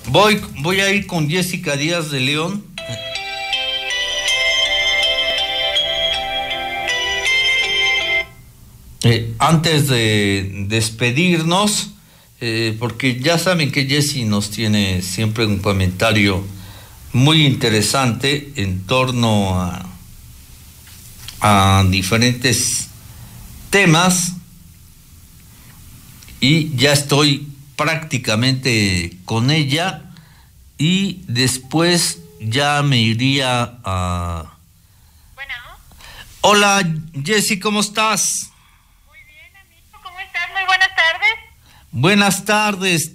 Voy a ir con Jessica Díaz de León. Antes de despedirnos, porque ya saben que Jessy nos tiene siempre un comentario muy interesante en torno a diferentes temas, y ya estoy prácticamente con ella, y después ya me iría a... Bueno. Hola Jessy, ¿cómo estás? Muy bien, amigo, ¿cómo estás? Muy buenas tardes. Buenas tardes.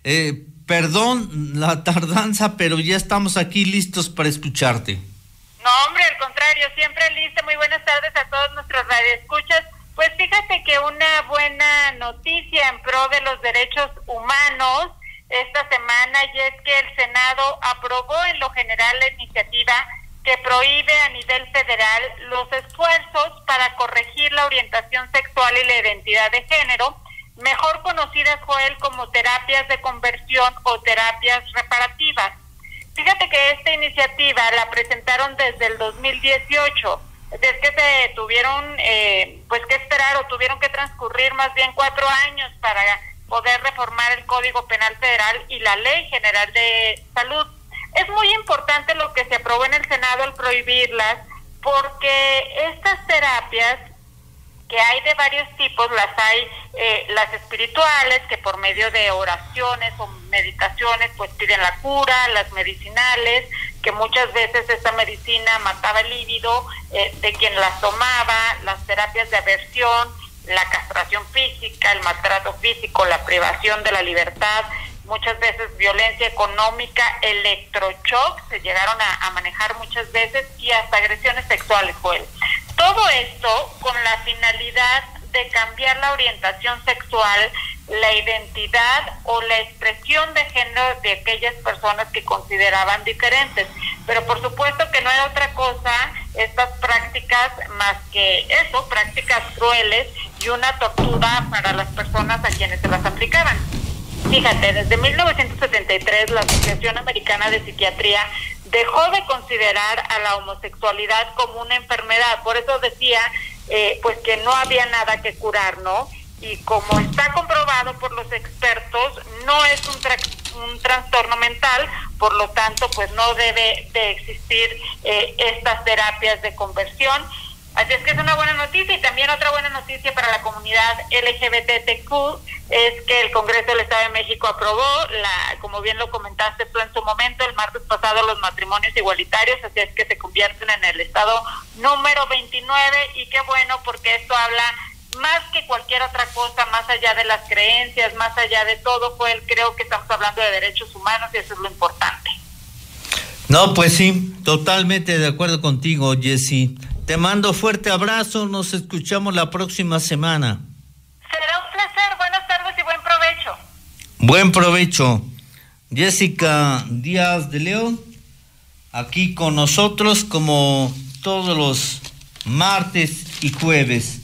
Perdón la tardanza, pero ya estamos aquí listos para escucharte. No, hombre, al contrario, siempre listo. Muy buenas tardes a todos nuestros radioescuchas. Pues fíjate que una buena noticia en pro de los derechos humanos esta semana, y es que el Senado aprobó en lo general la iniciativa que prohíbe a nivel federal los esfuerzos para corregir la orientación sexual y la identidad de género, mejor conocidas, Joel, como terapias de conversión o terapias reparativas. Fíjate que esta iniciativa la presentaron desde el 2018, desde que se tuvieron que esperar, o tuvieron que transcurrir más bien 4 años para poder reformar el Código Penal Federal y la Ley General de Salud. Es muy importante lo que se aprobó en el Senado al prohibirlas, porque estas terapias, que hay de varios tipos, las hay las espirituales, que por medio de oraciones o meditaciones pues piden la cura, las medicinales, que muchas veces esta medicina mataba el líbido de quien las tomaba, las terapias de aversión, la castración física, el maltrato físico, la privación de la libertad, muchas veces violencia económica, electroshock, se llegaron a manejar muchas veces, y hasta agresiones sexuales, Joel. Todo esto con la finalidad de cambiar la orientación sexual, la identidad o la expresión de género de aquellas personas que consideraban diferentes. Pero por supuesto que no era otra cosa estas prácticas más que eso, prácticas crueles y una tortura para las personas a quienes se las aplicaban. Fíjate, desde 1973 la Asociación Americana de Psiquiatría dejó de considerar a la homosexualidad como una enfermedad. Por eso decía pues que no había nada que curar, ¿no? Y como está comprobado por los expertos, no es un trastorno mental, por lo tanto pues no debe de existir estas terapias de conversión. Así es que es una buena noticia. Y también otra buena noticia para la comunidad LGBTQ es que el Congreso del Estado de México aprobó, como bien lo comentaste tú en su momento, el martes pasado, los matrimonios igualitarios, así es que se convierten en el estado número 29, y qué bueno, porque esto habla más que cualquier otra cosa, más allá de las creencias, más allá de todo, Joel, creo que estamos hablando de derechos humanos y eso es lo importante. No, pues sí, totalmente de acuerdo contigo, Jessy. Te mando fuerte abrazo, nos escuchamos la próxima semana. Será un placer, buenas tardes y buen provecho. Buen provecho. Jessica Díaz de León, aquí con nosotros como todos los martes y jueves.